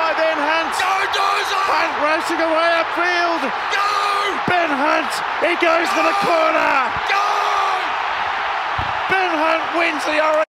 by Ben Hunt. Gooo Dozer! Hunt racing away upfield. Go! Ben Hunt, he goes for the corner. Go! Ben Hunt wins the orange.